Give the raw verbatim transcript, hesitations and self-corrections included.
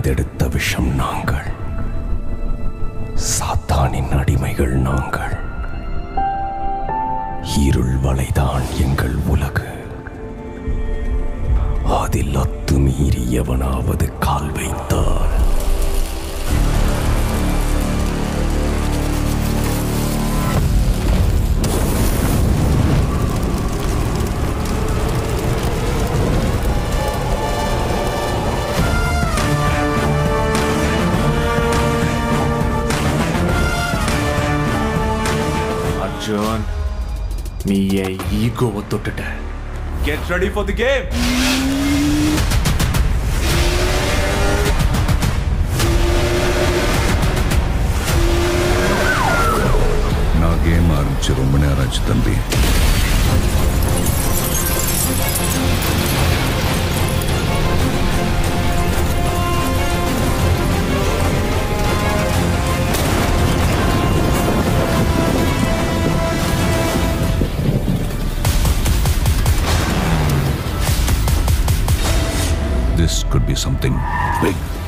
பிரித்தெடுத்த விஷம் நாங்கள், சாத்தானின் அடிமைகள் நாங்கள். இருள் வலைதான் எங்கள் உலகு. அதில் அத்துமீறி எவனாவது கால் வைத்தால் Arjun, நீ என் ஈகோவை தொட்டுட்ட. Get ready for the game. நான் கேம் ஆரம்பிச்சு ரொம்ப நேரம் ஆச்சு தம்பி. This could be something big.